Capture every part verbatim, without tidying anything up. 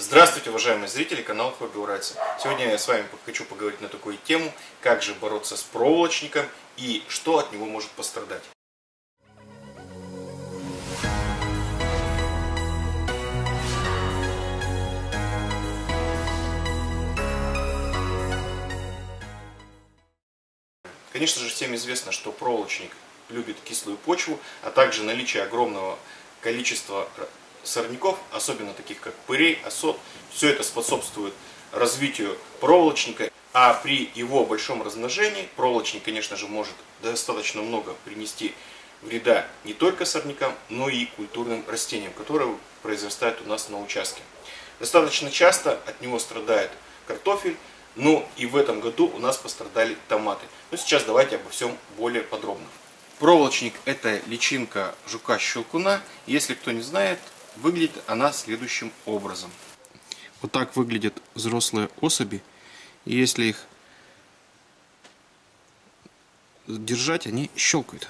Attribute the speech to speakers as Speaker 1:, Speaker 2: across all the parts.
Speaker 1: Здравствуйте, уважаемые зрители канала Хобби Уральца. Сегодня я с вами хочу поговорить на такую тему, как же бороться с проволочником и что от него может пострадать. Конечно же, всем известно, что проволочник любит кислую почву, а также наличие огромного количества сорняков, особенно таких как пырей, осот. Все это способствует развитию проволочника, а при его большом размножении проволочник, конечно же, может достаточно много принести вреда не только сорнякам, но и культурным растениям, которые произрастают у нас на участке. Достаточно часто от него страдает картофель, ну и в этом году у нас пострадали томаты. Но сейчас давайте обо всем более подробно. Проволочник – это личинка жука-щелкуна. Если кто не знает, выглядит она следующим образом. Вот так выглядят взрослые особи. И если их держать, они щелкают.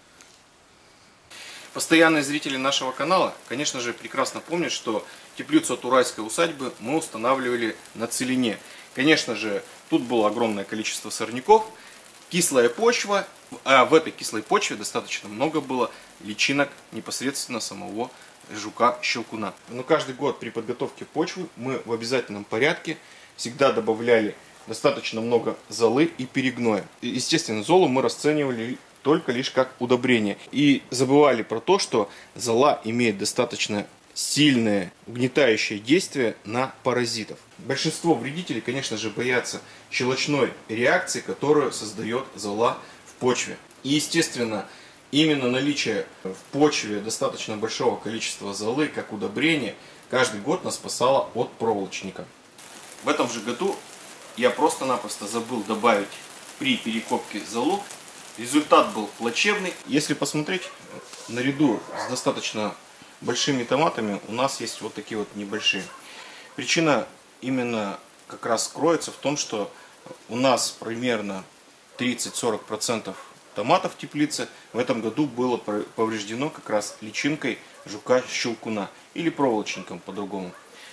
Speaker 1: Постоянные зрители нашего канала, конечно же, прекрасно помнят, что теплицу от уральской усадьбы мы устанавливали на целине. Конечно же, тут было огромное количество сорняков, кислая почва, а в этой кислой почве достаточно много было личинок непосредственно самого жука-щелкуна. Но каждый год при подготовке почвы мы в обязательном порядке всегда добавляли достаточно много золы и перегноя. Естественно, золу мы расценивали только лишь как удобрение. И забывали про то, что зола имеет достаточно сильное угнетающее действие на паразитов. Большинство вредителей, конечно же, боятся щелочной реакции, которую создает зола в почве. И, естественно, именно наличие в почве достаточно большого количества золы, как удобрение, каждый год нас спасало от проволочника. В этом же году я просто-напросто забыл добавить при перекопке золу. Результат был плачевный. Если посмотреть, наряду с достаточно большими томатами у нас есть вот такие вот небольшие. Причина именно как раз кроется в том, что у нас примерно тридцать-сорок процентов томатов в теплице в этом году было повреждено как раз личинкой жука-щелкуна или проволочником по-другому.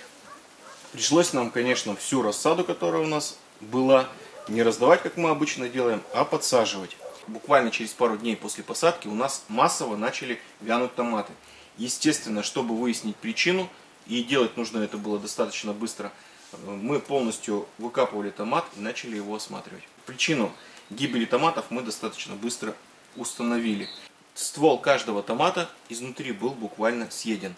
Speaker 1: Пришлось нам, конечно, всю рассаду, которая у нас была, не раздавать, как мы обычно делаем, а подсаживать. Буквально через пару дней после посадки у нас массово начали вянуть томаты. Естественно, чтобы выяснить причину, и делать нужно это было достаточно быстро, мы полностью выкапывали томат и начали его осматривать. Причину гибели томатов мы достаточно быстро установили. Ствол каждого томата изнутри был буквально съеден.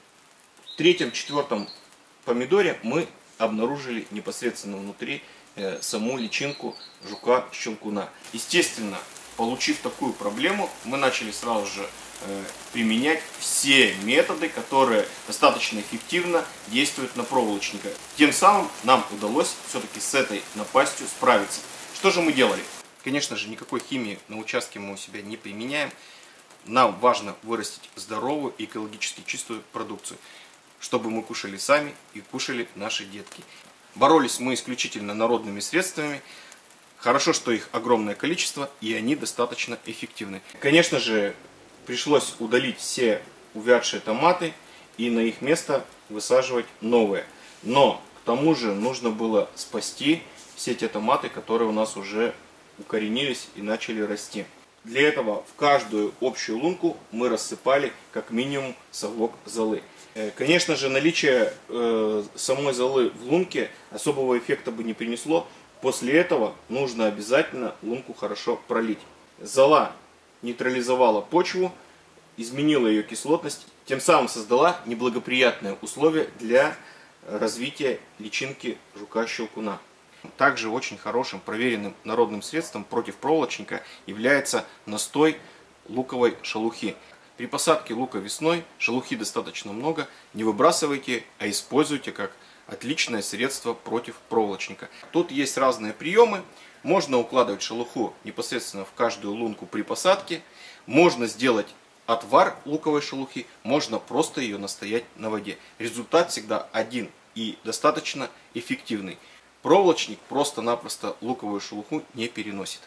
Speaker 1: В третьем-четвертом помидоре мы обнаружили непосредственно внутри э, саму личинку жука-щелкуна. Естественно, получив такую проблему, мы начали сразу же э, применять все методы, которые достаточно эффективно действуют на проволочника. Тем самым нам удалось все-таки с этой напастью справиться. Что же мы делали? Конечно же, никакой химии на участке мы у себя не применяем. Нам важно вырастить здоровую и экологически чистую продукцию, чтобы мы кушали сами и кушали наши детки. Боролись мы исключительно народными средствами. Хорошо, что их огромное количество, и они достаточно эффективны. Конечно же, пришлось удалить все увядшие томаты и на их место высаживать новые. Но к тому же нужно было спасти все те томаты, которые у нас уже укоренились и начали расти. Для этого в каждую общую лунку мы рассыпали как минимум совок золы. Конечно же, наличие э, самой золы в лунке особого эффекта бы не принесло. После этого нужно обязательно лунку хорошо пролить. Зола нейтрализовала почву, изменила ее кислотность, тем самым создала неблагоприятные условия для развития личинки жука-щелкуна. Также очень хорошим проверенным народным средством против проволочника является настой луковой шелухи. При посадке лука весной шелухи достаточно много, не выбрасывайте, а используйте как отличное средство против проволочника. Тут есть разные приемы. Можно укладывать шелуху непосредственно в каждую лунку при посадке. Можно сделать отвар луковой шелухи, можно просто ее настоять на воде. Результат всегда один и достаточно эффективный. Проволочник просто-напросто луковую шелуху не переносит.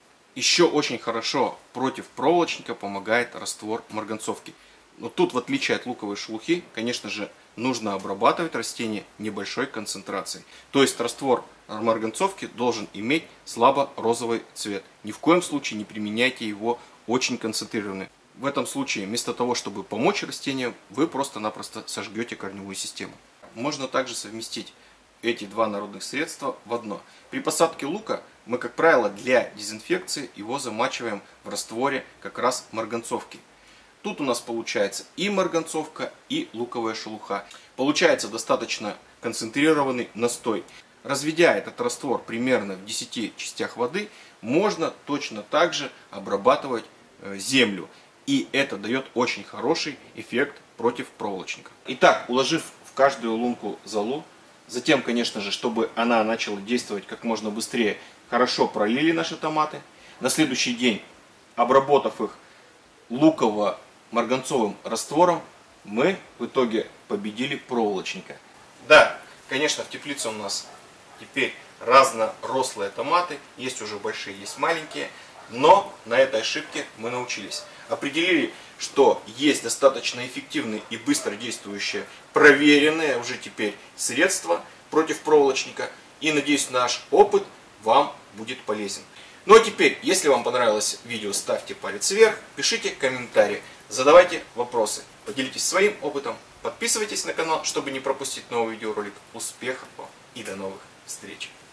Speaker 1: Еще очень хорошо против проволочника помогает раствор марганцовки. Но тут, в отличие от луковой шелухи, конечно же, нужно обрабатывать растение небольшой концентрацией. То есть раствор марганцовки должен иметь слабо-розовый цвет. Ни в коем случае не применяйте его очень концентрированный. В этом случае вместо того, чтобы помочь растению, вы просто-напросто сожгете корневую систему. Можно также совместить эти два народных средства в одно. При посадке лука мы, как правило, для дезинфекции его замачиваем в растворе как раз марганцовки. Тут у нас получается и марганцовка, и луковая шелуха. Получается достаточно концентрированный настой. Разведя этот раствор примерно в десяти частях воды, можно точно так же обрабатывать землю. И это дает очень хороший эффект против проволочника. Итак, уложив в каждую лунку золу, затем, конечно же, чтобы она начала действовать как можно быстрее, хорошо пролили наши томаты. На следующий день, обработав их луково-марганцовым раствором, мы в итоге победили проволочника. Да, конечно, в теплице у нас теперь разнорослые томаты, есть уже большие, есть маленькие, но на этой ошибке мы научились. Определили, что есть достаточно эффективные и быстро действующие, проверенные уже теперь средства против проволочника. И надеюсь, наш опыт вам будет полезен. Ну а теперь, если вам понравилось видео, ставьте палец вверх, пишите комментарии, задавайте вопросы, поделитесь своим опытом, подписывайтесь на канал, чтобы не пропустить новый видеоролик. Успехов вам и до новых встреч!